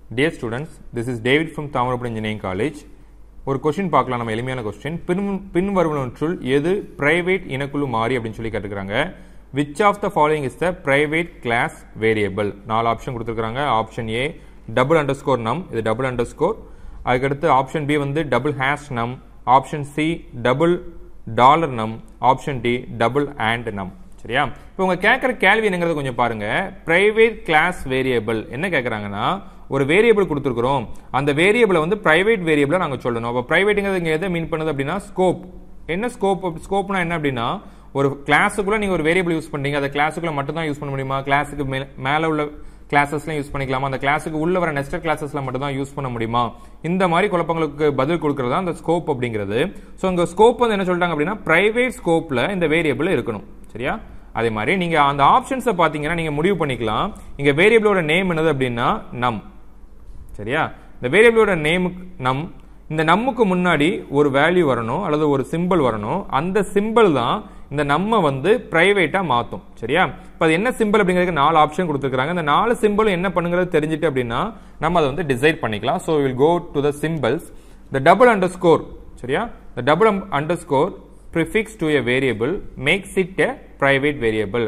Dear students, this is David from Thamarapudi Engineering College. ஒரு question பார்க்கலாம் நம்ம எளிமையான क्वेश्चन பின்வருவனவற்றுள் எது பிரைவேட் இனக்குழு மாறி அப்படினு சொல்லி கேட்டிருக்காங்க. Which of the following is the private class variable? நாலு ஆப்ஷன் கொடுத்திருக்காங்க. Option A double underscore num, இது double underscore. அதுக்கு அடுத்து ஆப்ஷன் B வந்து double hash num, option C double dollar num, option D double and num. சரியா? இப்போ உங்க கேக்குற கேள்வி என்னங்கறது கொஞ்சம் பாருங்க. பிரைவேட் கிளாஸ் வேரியபிள் என்ன கேக்குறாங்கன்னா, ஒரு வேரியபிள் கொடுத்திருக்கோம், அந்த வேரியபிளை வந்து பிரைவேட் வேரியபிளா நாங்க சொல்லணும். அப்ப பிரைவேட்ங்கிறது இங்க எதை மீன் பண்ணுது அப்படினா ஸ்கோப். என்ன ஸ்கோப்? ஸ்கோப்னா என்ன அப்படினா, ஒரு கிளாஸுக்குள்ள நீங்க ஒரு வேரியபிள் யூஸ் பண்றீங்க, அந்த கிளாஸுக்குள்ள மட்டும் தான் யூஸ் பண்ண முடியுமா? கிளாஸுக்கு மேல உள்ள கிளாसेसல யூஸ் பண்ணிக்கலாமா? அந்த கிளாஸுக்கு உள்ள வர நெஸ்டட் கிளாसेसல மட்டும் தான் யூஸ் பண்ண முடியுமா? இந்த மாதிரி குழப்பங்களுக்கு பதில் கொடுக்கிறது அந்த ஸ்கோப் அப்படிங்கிறது. சோ இந்த ஸ்கோப் வந்து என்ன சொல்றாங்க அப்படினா, பிரைவேட் ஸ்கோப்ல இந்த வேரியபிள் இருக்கணும். சரியா? அதே மாதிரி நீங்க அந்த ஆப்ஷன்ஸை பாத்தீங்கன்னா நீங்க முடிவு பண்ணிக்கலாம். இங்க வேரியபிளோட நேம் என்னது அப்படின்னா நம். சரியா? இந்த வேரியபிளோட நேம் நம். இந்த நம்முக்கு முன்னாடி ஒரு வேல்யூ வரணும் அல்லது ஒரு சிம்பிள் வரணும். அந்த சிம்பிள் தான் இந்த நம்ம வந்து பிரைவேட்டா மாத்தும். சரியா? இப்ப அது என்ன சிம்பிள் அப்படிங்கிறதுக்கு நாலு ஆப்ஷன் கொடுத்திருக்காங்க. இந்த நாலு சிம்பிள் என்ன பண்ணுங்கிறது தெரிஞ்சிட்டு அப்படின்னா நம்ம அதை வந்து டிசைட் பண்ணிக்கலாம். So we will go to the symbols. The double underscore. சரியா? The double underscore prefix to a variable makes it a private variable.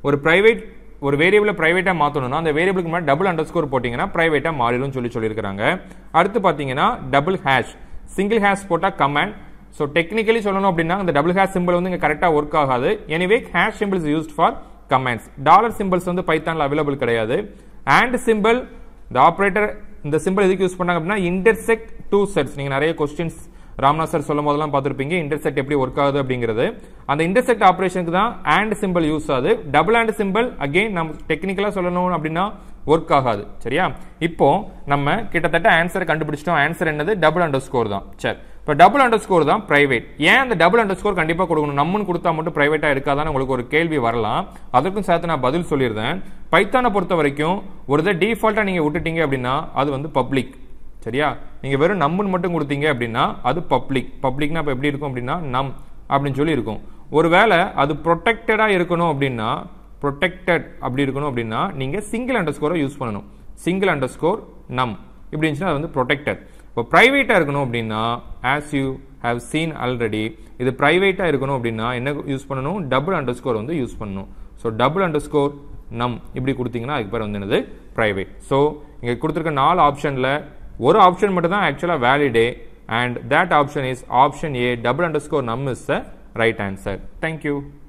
ஒரு வேரியபிளை பிரைவேட்டா மாத்தணும்னா அந்த வேரியபிளுக்கு முன்னாடி டபுள் அண்டர்ஸ்கோர் போட்டீங்கன்னா பிரைவேட்டா மாறிடும் சொல்லியிருக்காங்க. அடுத்து பாத்தீங்கன்னா டபுள் ஹேஷ், சிங்கிள் ஹேஷ் போட்டா கமாண்ட். சோ டெக்னிக்கலி சொல்லணும் அப்படின்னா இந்த டபுள் ஹேஷ் சிம்பிள் வந்து இங்க கரெக்டா ஒர்க் ஆகாது. Anyway hash simple is used for commands. Dollar simples வந்து பைத்தான்ல அவைலபிள் கிடையாது. அண்ட் சிம்பிள், இந்த ஆபரேட்டர் இந்த சிம்பிள் எதுக்கு யூஸ் பண்ணாங்க அப்படின்னா இன்டர்செக்ட் டூ செட்ஸ். நீங்க நிறைய क्वेश्चंस ராம்நாத் சார் சொல்லும் போதெல்லாம் பார்த்திருப்பீங்க இன்டர்செக்ட் எப்படி ஒர்க் ஆகுது அப்படிங்கிறது. அந்த இன்டர்செக்ட் ஆபரேஷனுக்கு தான் அண்ட் சிம்பிள் யூஸ் ஆகுது. டபுள் அண்ட் சிம்பிள் அகைன் நம்ம டெக்னிக்கலா சொல்லணும் அப்படின்னா ஒர்க் ஆகாது. சரியா? இப்போ நம்ம கிட்டத்தட்ட ஆன்சரை கண்டுபிடிச்சிட்டோம். ஆன்சர் என்னது? டபுள் அண்டர்ஸ்கோர் தான். சரி, இப்போ டபுள் அண்டர்ஸ்கோர் தான் பிரைவேட். ஏன் அந்த டபுள் அண்டர்ஸ்கோர் கண்டிப்பா கொடுக்கணும்? நம்மன்னு கொடுத்தா மட்டும் பிரைவேட்டா இருக்காதான்னு உங்களுக்கு ஒரு கேள்வி வரலாம். அதற்கும் சேர்த்து நான் பதில் சொல்லியிருந்தேன். பைத்தானை பொறுத்த வரைக்கும் ஒரு டிஃபால்ட்டா நீங்க விட்டுட்டீங்க அப்படின்னா அது வந்து பப்ளிக். சரியா? நீங்க வெறும் நம்னு மட்டும் கொடுத்தீங்க அப்படின்னா அது பப்ளிக். பப்ளிக்னா இப்ப எப்படி இருக்கும் அப்படின்னா நம் அப்படின்னு சொல்லி இருக்கும். ஒருவேளை அது ப்ரொடெக்டடா இருக்கணும் அப்படின்னா, ப்ரொடெக்டட் அப்படி இருக்கணும் அப்படின்னா நீங்க சிங்கிள் அண்டர்ஸ்கோரை யூஸ் பண்ணணும். சிங்கிள் அண்டர்ஸ்கோர் நம் இப்படி இருந்துச்சுன்னா அது வந்து ப்ரொடெக்டட். இப்போ பிரைவேட்டா இருக்கணும் அப்படின்னா as you have seen already, இது பிரைவேட்டா இருக்கணும் அப்படின்னா என்ன யூஸ் பண்ணணும்? டபுள் அண்டர்ஸ்கோர் வந்து யூஸ் பண்ணணும். ஸோ டபுள் அண்டர்ஸ்கோர் நம் இப்படி கொடுத்தீங்கன்னா அதுக்கு பேர் வந்து என்னது? பிரைவேட். ஸோ இங்க கொடுத்துருக்க நாலு ஆப்ஷன்ல ஒரு ஆப்ஷன் மட்டும் தான் ஆக்சுவலா வேலிடே, and that option is option A double underscore num is the right answer. Thank you.